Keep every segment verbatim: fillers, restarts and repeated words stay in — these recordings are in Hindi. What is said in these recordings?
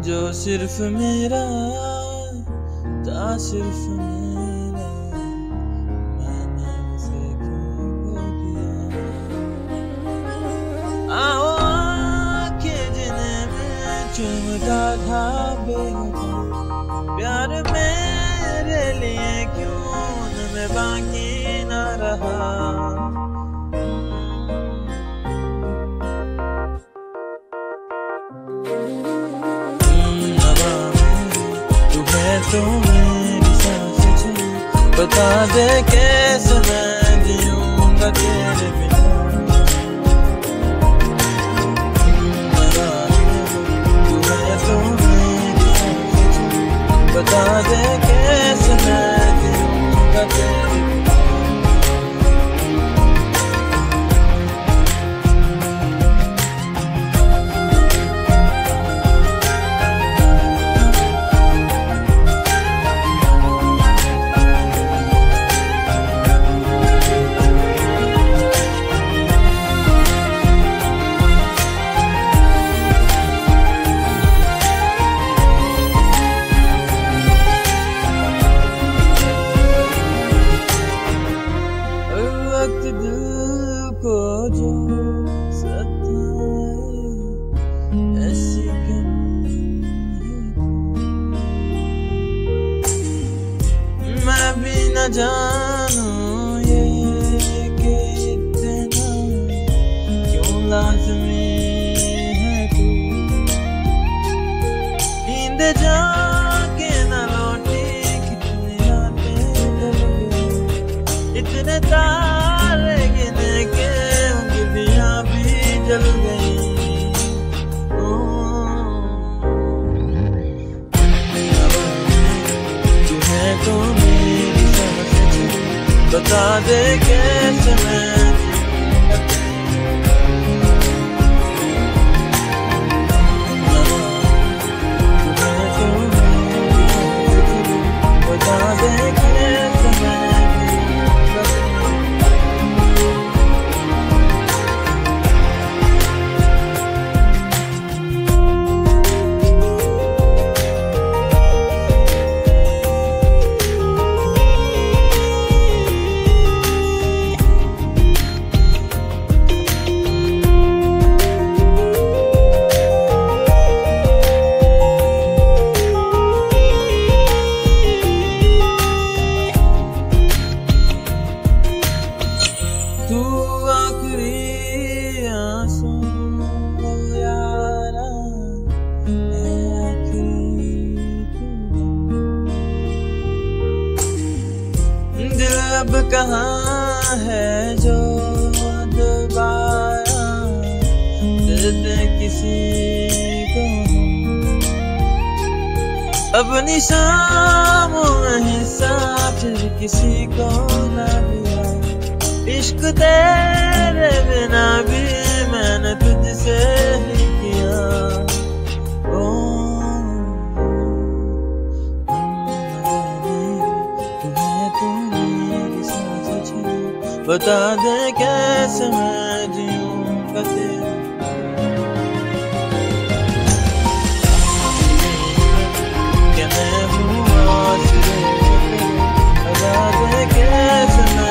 जो सिर्फ मेरा था, सिर्फ मेरा, मैंने उसे क्यों खो दिया। आओ आंखें जिन्हें मैं चूमता था बेवफा, प्यार मेरे लिए क्यों न मैं बाकी न रहा। तो मेरी सांसें चली, बता दे कैसे मैं जीऊंगा तेरे बिना। तू है तो मेरी सांसें चली, बता दे कैसे मैं जीऊंगा तेरे बिना। वक्त दिल को जो सताए, ऐसी कमी मैं भी न जानूं ये कि इतना क्यों लाज़मी है तू। नींद जाके न लौटी कितनी रातें ढल गई, इतने तारे गिने के उंगलियां भी जल गई। तू है तो मेरी सांसें चली, बता दे कैसे मैं तू आखिरी आंसू यारा, आखिरी दिल अब कहाँ है जो दोबारा दे दे किसी को। अपनी शामों में हिस्सा फिर किसी को ना दिया। इश्क तेरे बिना भी मैंने तुझसे ही किया। ओ तू है तो मेरी सांसें चली, बता दे कैसे मैं जीऊंगा तेरे। क्या मैं हूँ आशिक़, बता दे कैसे मैं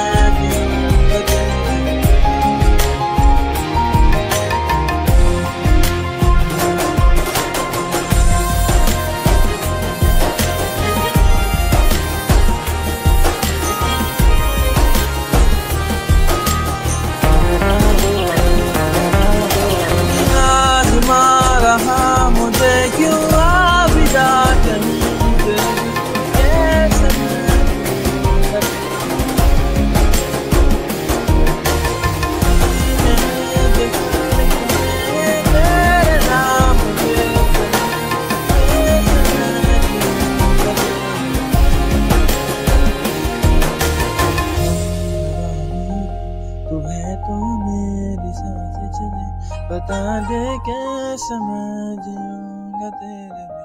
रहा मुझे क्यों आबिदा नींद कैसे तेरे नाम तू है तो मेरी सांसें चली, बता दे कैसे मैं जीऊंगा तेरे बिना।